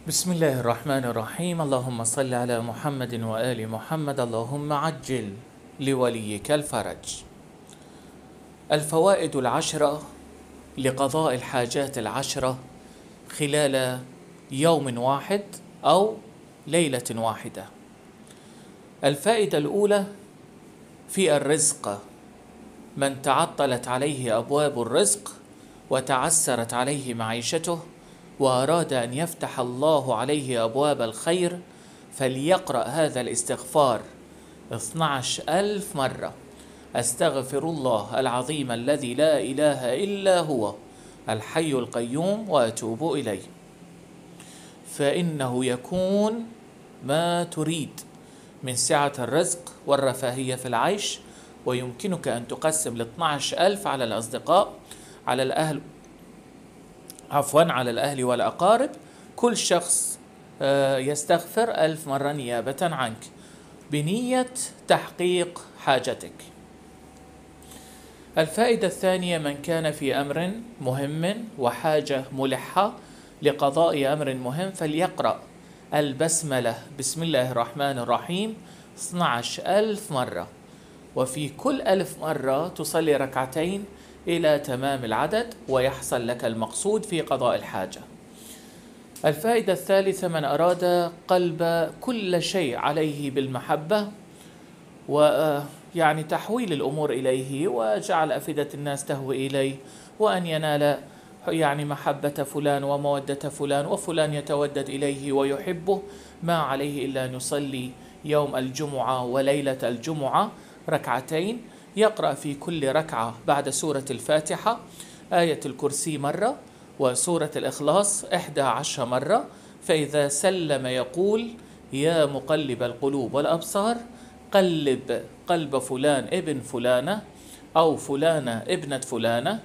بسم الله الرحمن الرحيم. اللهم صل على محمد وآل محمد. اللهم عجل لوليك الفرج. الفوائد العشرة لقضاء الحاجات العشرة خلال يوم واحد أو ليلة واحدة. الفائدة الأولى في الرزق. من تعطلت عليه أبواب الرزق وتعسرت عليه معيشته وأراد أن يفتح الله عليه أبواب الخير فليقرأ هذا الاستغفار 12,000 مرة: أستغفر الله العظيم الذي لا إله إلا هو الحي القيوم وأتوب إليه، فإنه يكون ما تريد من سعة الرزق والرفاهية في العيش. ويمكنك أن تقسم 12,000 على الأصدقاء، على الأهل، على الأهل والأقارب. كل شخص يستغفر 1000 مرة نيابة عنك بنية تحقيق حاجتك. الفائدة الثانية: من كان في أمر مهم وحاجة ملحة لقضاء أمر مهم فليقرأ البسملة بسم الله الرحمن الرحيم 12,000 مرة، وفي كل 1000 مرة تصلي ركعتين إلى تمام العدد ويحصل لك المقصود في قضاء الحاجة. الفائدة الثالثة: من أراد قلب كل شيء عليه بالمحبة ويعني تحويل الأمور إليه وجعل أفئدة الناس تهوي إليه، وأن ينال يعني محبة فلان ومودة فلان وفلان يتودد إليه ويحبه، ما عليه إلا أن يصلي يوم الجمعة وليلة الجمعة ركعتين، يقرأ في كل ركعة بعد سورة الفاتحة آية الكرسي مرة وسورة الإخلاص 11 مرة، فإذا سلم يقول: يا مقلب القلوب والأبصار قلب قلب فلان ابن فلانة أو فلانة ابنة فلانة،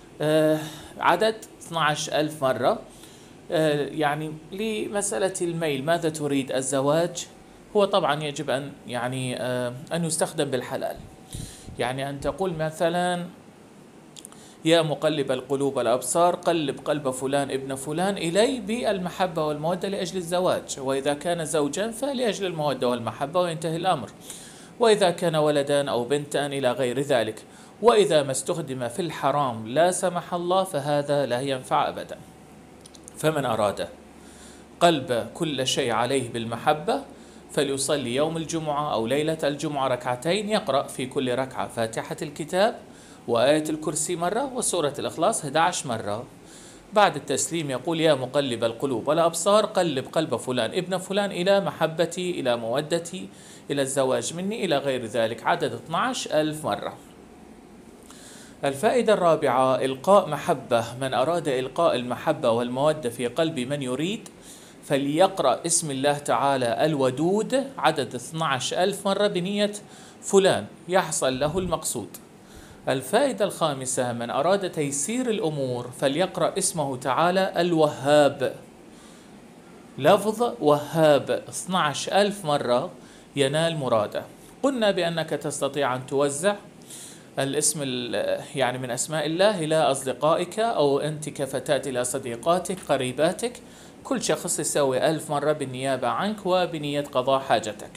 عدد 12,000 مرة. يعني لمسألة الميل، ماذا تريد؟ الزواج؟ هو طبعا يجب أن أن يستخدم بالحلال، يعني أن تقول مثلا: يا مقلب القلوب والأبصار قلب قلب فلان ابن فلان إلي بالمحبة والمودة لأجل الزواج، وإذا كان زوجا فلأجل المودة والمحبة وينتهي الأمر، وإذا كان ولدان أو بنتان إلى غير ذلك. وإذا ما استخدم في الحرام لا سمح الله فهذا لا ينفع أبدا. فمن أراد قلب كل شيء عليه بالمحبة فليصلي يوم الجمعة أو ليلة الجمعة ركعتين، يقرأ في كل ركعة فاتحة الكتاب وآية الكرسي مرة وسورة الإخلاص 11 مرة. بعد التسليم يقول: يا مقلب القلوب والأبصار قلب قلب فلان ابن فلان إلى محبتي، إلى مودتي، إلى الزواج مني، إلى غير ذلك، عدد 12,000 مرة. الفائدة الرابعة: إلقاء محبة. من أراد إلقاء المحبة والمودة في قلب من يريد فليقرأ اسم الله تعالى الودود عدد 12,000 مرة بنية فلان، يحصل له المقصود. الفائدة الخامسة: من أراد تيسير الأمور فليقرأ اسمه تعالى الوهاب، لفظ وهاب 12,000 مرة ينال مراده. قلنا بأنك تستطيع أن توزع الاسم من أسماء الله إلى أصدقائك، أو أنت كفتاة إلى صديقاتك قريباتك، كل شخص يسوي 1000 مرة بالنيابة عنك وبنية قضاء حاجتك.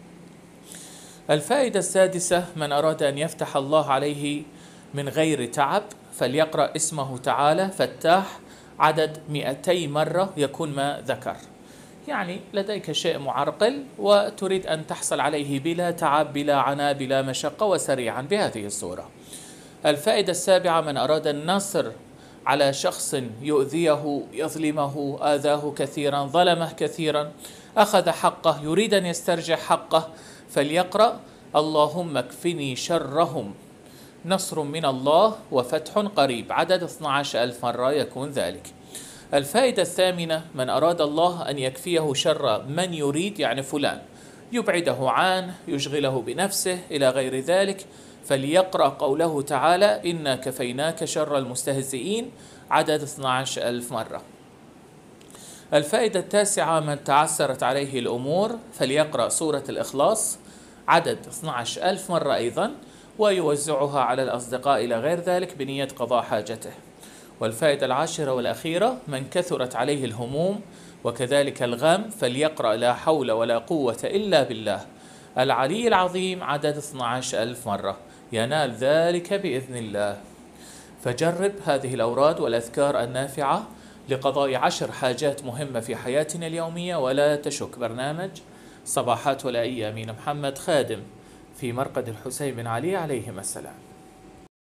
الفائدة السادسة: من أراد أن يفتح الله عليه من غير تعب فليقرأ اسمه تعالى فتاح عدد 200 مرة يكون ما ذكر. يعني لديك شيء معرقل وتريد أن تحصل عليه بلا تعب بلا عناء بلا مشقة وسريعا بهذه الصورة. الفائدة السابعة: من أراد النصر على شخص يؤذيه يظلمه آذاه كثيرا ظلمه كثيرا أخذ حقه يريد أن يسترجع حقه فليقرأ اللهم اكفني شرهم نصر من الله وفتح قريب عدد 12,000 مرة يكون ذلك. الفائدة الثامنة: من أراد الله أن يكفيه شر من يريد، يعني فلان، يبعده عنه يشغله بنفسه إلى غير ذلك، فليقرأ قوله تعالى إنا كفيناك شر المستهزئين عدد 12,000 مرة. الفائدة التاسعة: من تعسرت عليه الأمور فليقرأ سورة الإخلاص عدد 12,000 مرة أيضا ويوزعها على الأصدقاء إلى غير ذلك بنية قضاء حاجته. والفائدة العاشرة والأخيرة: من كثرت عليه الهموم وكذلك الغم فليقرأ لا حول ولا قوة إلا بالله العلي العظيم عدد 12,000 مرة، ينال ذلك بإذن الله. فجرب هذه الأوراد والأذكار النافعة لقضاء 10 حاجات مهمة في حياتنا اليومية ولا تشك. برنامج صباحات ولا أيامين، محمد خادم في مرقد الحسين بن علي عليهما السلام.